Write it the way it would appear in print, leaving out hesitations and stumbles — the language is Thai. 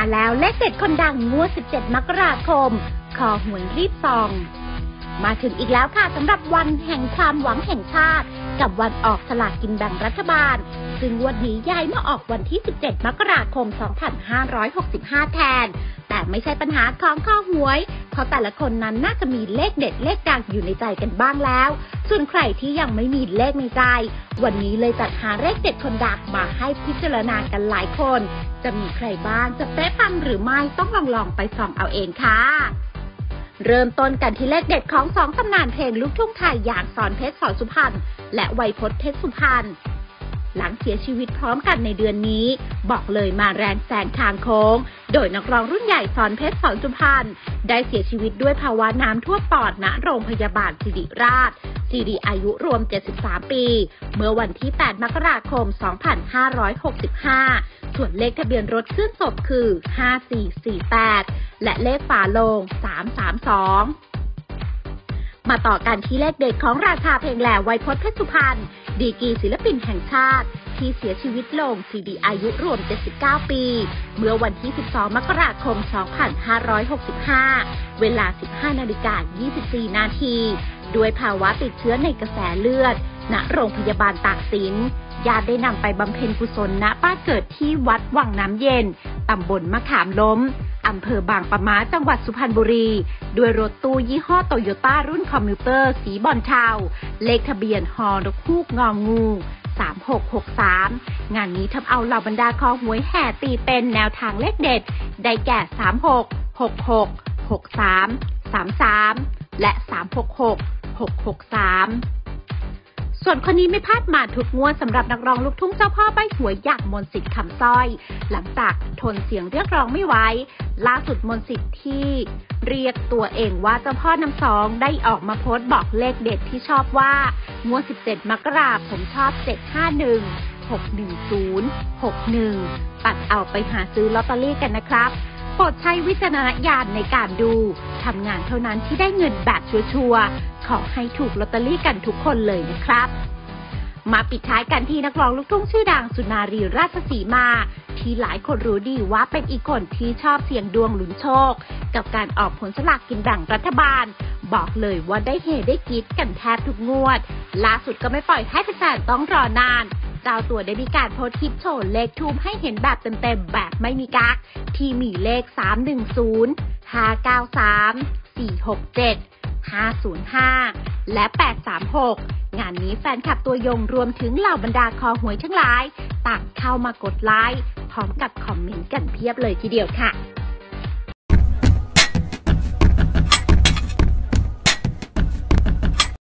แล้วเลขเด็ดคนดังงวด 17 มกราคม คอหวยรีบซองมาถึงอีกแล้วค่ะสำหรับวันแห่งความหวังแห่งชาติกับวันออกสลากกินแบ่งรัฐบาลซึ่งงวดนี้ย้ายมาออกวันที่ 17 มกราคม 2565 แทนแต่ไม่ใช่ปัญหาของคอหวยเพราะแต่ละคนนั้นน่าจะมีเลขเด็ดเลขดังอยู่ในใจกันบ้างแล้วส่วนใครที่ยังไม่มีเลขในใจวันนี้เลยจัดหาเลขเด็ดคนดังมาให้พิจารณากันหลายคนจะมีใครบ้างจะเป๊ะปังหรือไม่ต้องลองไปส่องเอาเองค่ะเริ่มต้นกันที่เลขเด็ดของสองตำนานเพลงลูกทุ่งไทยอย่างสอนเพชร สอนสุพรรณและไวยพจน์เพชรสุพรรณหลังเสียชีวิตพร้อมกันในเดือนนี้บอกเลยมาแรงแซงทางโค้งโดยนักร้องรุ่นใหญ่สอนเพชร สอนสุพรรณได้เสียชีวิตด้วยภาวะน้ำท่วมปอดณโรงพยาบาลศิริราชศิริอายุรวม73ปีเมื่อวันที่8มกราคม2565ส่วนเลขทะเบียนรถขึ้นศพคือ5448และเลขฝาโลง332มาต่อกันที่เลขเด็ดของราชาเพลงแหล่ไวยพจน์เพชรสุพรรณดีกรีศิลปินแห่งชาติที่เสียชีวิตลงศิริอายุรวม79ปีเมื่อวันที่12มกราคม2565เวลา 15:24 นาทีด้วยภาวะติดเชื้อในกระแสเลือดณโรงพยาบาลตากสินญาติได้นำไปบำเพ็ญกุศลณบ้านเกิดที่วัดวังน้ำเย็นตำบลมะขามล้มอำเภอบางปะม้าจังหวัดสุพรรณบุรีด้วยรถตู้ยี่ห้อโตโยต้ารุ่นคอมมิวเตอร์สีบอลเทาเลขทะเบียนฮนกฮูกงองู3663งานนี้ทำเอาเหล่าบรรดาคอหวยแห่ตีเป็นแนวทางเลขเด็ดได้แก่36 66 63 33และ366 663ส่วนคนนี้ไม่พลาดมาทุกงวดสำหรับนักร้องลูกทุ่งเจ้าพ่อใบ้หวยอย่างมนต์สิทธิ์คำสร้อยหลังจากทนเสียงเรียกร้องไม่ไหวล่าสุดมนต์สิทธิ์ที่เรียกตัวเองว่าเจ้าพ่อน้ำสองได้ออกมาโพสต์บอกเลขเด็ดที่ชอบว่างวด17มกราคมผมชอบ751 610 61ตัดเอาไปหาซื้อลอตเตอรี่กันนะครับโปรดใช้วิจารณญาณในการดูทำงานเท่านั้นที่ได้เงินแบบชัวร์ๆขอให้ถูกลอตเตอรี่กันทุกคนเลยนะครับมาปิดท้ายกันที่นักร้องลูกทุ่งชื่อดังสุนารีราชสีมาที่หลายคนรู้ดีว่าเป็นอีกคนที่ชอบเสี่ยงดวงลุ้นโชคกับการออกผลสลากกินแบ่งรัฐบาลบอกเลยว่าได้เฮได้กิ๊ดกันแทบทุกงวดล่าสุดก็ไม่ปล่อยให้แฟนๆต้องรอนานเจ้าตัวได้มีการโพสต์คลิปโชว์เลขทูปให้เห็นแบบเต็มๆแบบไม่มีกั๊กที่มีเลข310 593 467 505และ836งานนี้แฟนคลับตัวยงรวมถึงเหล่าบรรดาคอหวยทั้งหลายต่างเข้ามากดไลค์พร้อมกับคอมเมนต์กันเพียบเลยทีเดียวค่ะ